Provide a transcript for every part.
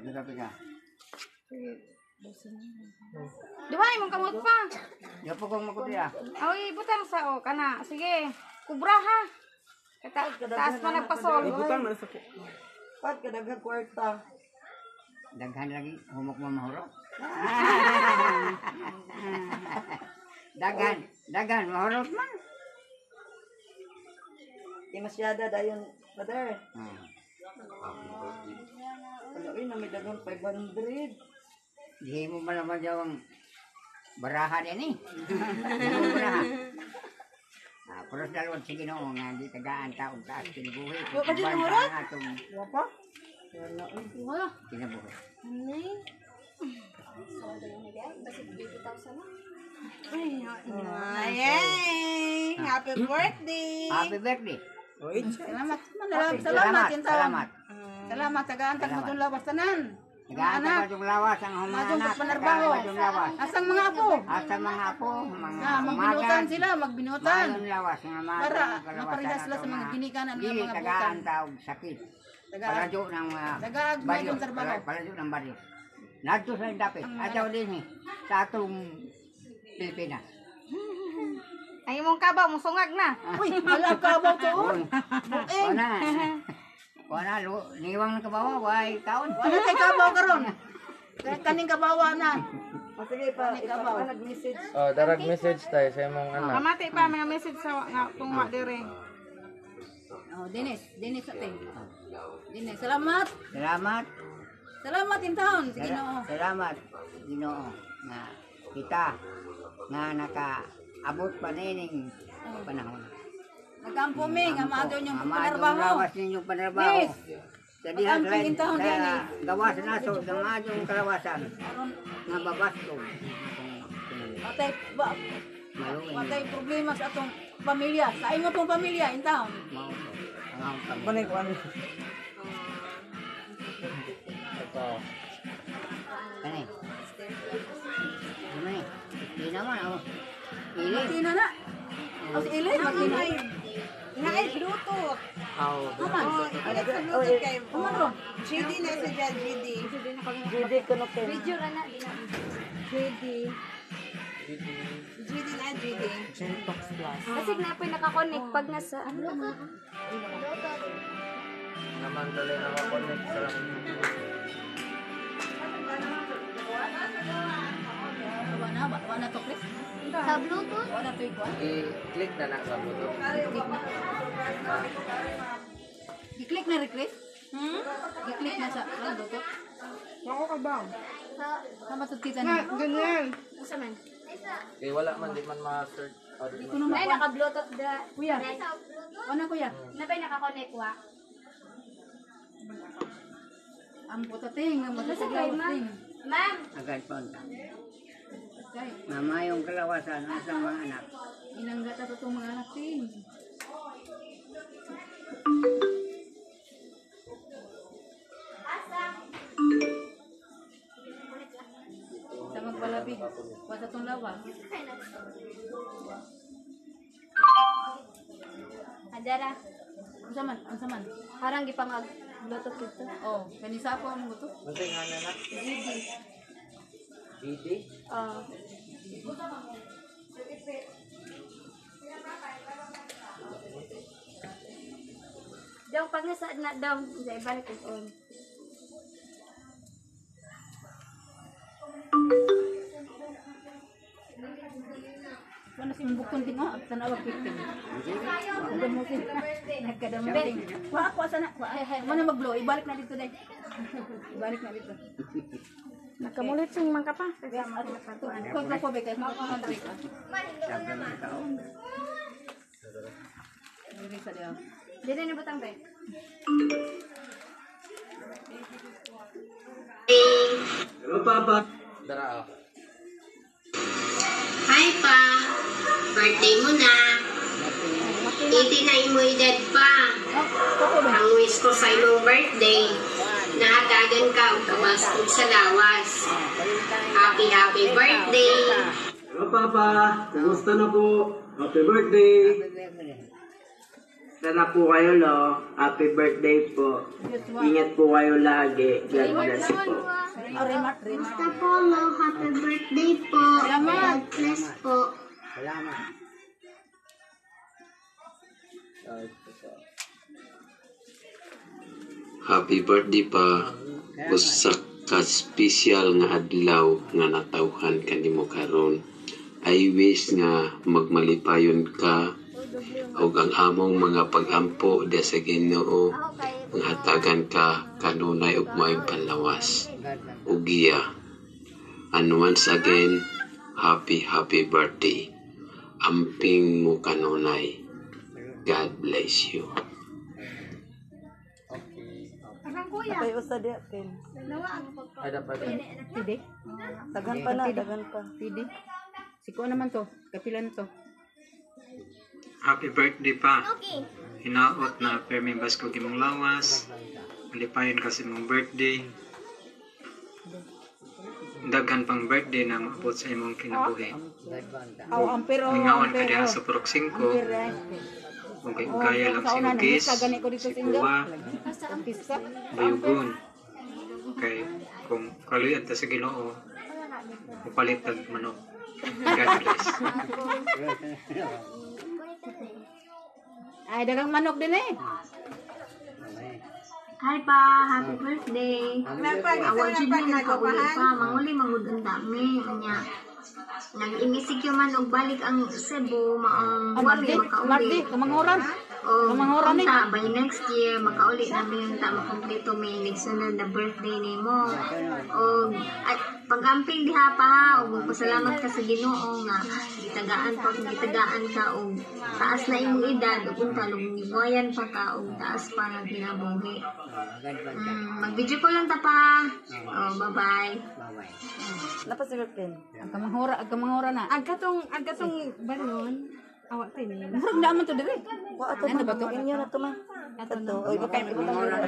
Pika-pika. Di ba imong kamot pa? Di po kong makuti ah. Ay, butang sa o kana. Sige. Kubra ha. Taas pa nagpasol. Butang na sa ko. Pat kadaghan kwarta. Daghan lagi humok mo mahurot. Daghan mahurot man. Di masyada dayon, brother. Ano na may dagang 500. Di mo ba naman yung barahan yan eh. Di mo barahan. Pero dalawang sige noong nga di tagaan taong taas kinabuhi. Wala din ang oras? Wapa? Wala. Kinabuhi. Yay! Happy birthday! Happy birthday. Salamat. Salamat. Salamat tagaan-tag mo tong lawas tanan. Nag-aantay pa yung lawas ang Madung humahanap. sa panarbaho. Yung lawas. Asang mga apo? Asa mga apo, mga Magbinutan sila, magbinutan. Mayroon lawas nga mga Para kalawasan maparehas sila ato sa mga nga. ginikanan ng Dili mga butan. tagaan taog sakit. Tagaan. Paladyo ng Tagaag may baryo. kong trabaho. Paladyo ng baryo. Nadto sa dapit. Ataw din eh. Sa atong Pilipinas. Ay imong kabaw, musungag na. Uy, alam ka ba ito? Wala. Wala. Niwang ng kabawa. Why taon? Wala kay kabaw karon. Kaning kabawa na. O sige pa, ikaw pa nag-message. Oh, darag message tayo sa imong anak. Mamati pa mga message sa nga tungwa dire. Oh, Dennis ating. Dennis, salamat. Salamat. Salamat in taon sa Ginoo. Salamat. Ginoo. Nga kita. Nga nakaabot pa nining panahon. Nagkampo mi nga maadyo yung Ama, panarbaho. yung lawas ninyong panarbaho. Yes. Sa dihan Pag-amping lain, taon din eh. sa gawas na so, sa mga yung kalawasan. Nga babasto. Patay ba? Maluin. Patay problema sa atong pamilya. Sa imo tong pamilya in taon. Kunay ko ano. Ito. Kani. Gimana? Di naman ako. Ili. Matino na. O si Ilay, matino. Naay Bluetooth. How? Aman. Bluetooth kay Aman ro. GD na sa dyan, GD. GD kuno kay. Video ra na di na. GD. GD na GD. Gentox Plus. Kasi na po nakakonect pag nasa ano mga Naman tuloy nakakonect sa Wala to Chris. sa Bluetooth. Wala to ikuan. i-click na sa Bluetooth. I-click na rin Chris. I-click na sa Bluetooth. Ako ka ba? Sama sa kita na. Ganyan. Usa man. Eh, wala man, di man ma-search. Ito naman. Ay naka-Bluetooth da. Kuya. Ano kuya? Nabay naka-connect wa. Ang putating, ang Nasa matutulaw kay ma'am. ting. Ma'am, Agad punta. Okay. Mama yung kalawasan ang isang mga anak. Inanggat na itong mga anak ting. Sa magpalapit. Wala itong lawa. adara. Ang saman. Parang gipangag Bluetooth dito. Oh, kanisa po ang buto. Ano yung nga na? GD? Oh. Daw pag nasa na daw, sa ibalik ko on. Ano si bukon ting at tanawag victim. Nagdamutin. Nagkadamutin. Wa ako sana. Mana mag-blow, ibalik na dito dai. Ibalik na dito. Nakamulit sing mangka pa. Kung ko ba kay makakamandri ka. Sabi ng tao. Dili sa dia. Dili ni butang ba? Dara ah. Hi pa, birthday mo na. 89 mo edad pa. Ang wish ko sa imong birthday, nahatagan ka o kabastog sa lawas. Happy birthday. Hello Papa, kumusta na po? Happy birthday! Sana po kayo, Lo. Happy birthday po. Ingat po kayo lagi. God bless po. Basta po, Lo. Happy birthday po. God bless po. Salamat. Happy birthday pa. Usa ka special nga adlaw nga natawhan kanimo karon. I wish nga magmalipayon ka ug ang among mga pag-ampo diha sa Ginoo nga hatagan ka kanunay ug maayong panlawas. Ug giya. And once again, happy birthday. Amping mo kanunay. God bless you. Kay usa di ken. Ay, dapat. Tidi. Dagan pa na, dagan pa. Tidi. Siko naman to. Kapilan to. Happy birthday pa. Hinaot na permimbas ko imong lawas. Malipayon kasi mong birthday. Daghan pang birthday na maabot sa imong kinabuhi. Aw, ampero. Mingaon ka diha sa Purok 5. Kung kaya lang si Ugis, si Kuwa, Bayugon. Okay, kung kaluyan ta sa Ginoo, upalit tag manok. God bless. Ay, dagang manok din eh. Hi pa, happy birthday. Awal jud ni nakauli pa, manguli mangud ang dami nya. Nag-imisik yung man og balik ang Cebu, maong wali makauli. Mardi, kamanguran. O, Kamanguran ni. unta, by next year, makauli namin yung makompleto may nagsunod na birthday ni mo. O, at pag-amping diha pa ha, o pasalamat ka sa Ginoo nga, gitagaan ka, o taas na imong edad, o kung talong pa ka, o taas pa ng kinabuhi. Mag-video ko lang ta pa. O, bye-bye. Napasigot ken. Ang kamangura na. Agkatong balon. Awak pa ni. Murag na man to dire. Wa ato Ano ba to? inyo na to ma. Ato. Oy, Okay, Wa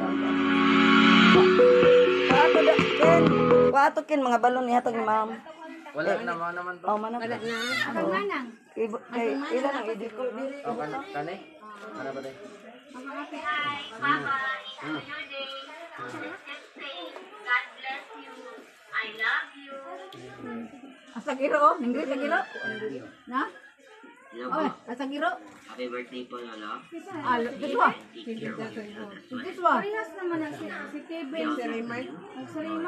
ato da ken. Wa ato ken mga balon ni hatag ni ma'am. Wala naman to. Oh, manang. Ang manang. Kay ila nang edit ko diri. Okay, kani? Ano ba tayo? Hi, Papa. Enjoy your day. Just say, God bless you. I love you. Asagiro, ningri sagiro. Na? Oh, asagiro. Happy birthday po, Lolo. This one. This one. Parehas naman na si Kevin. Si Raymar.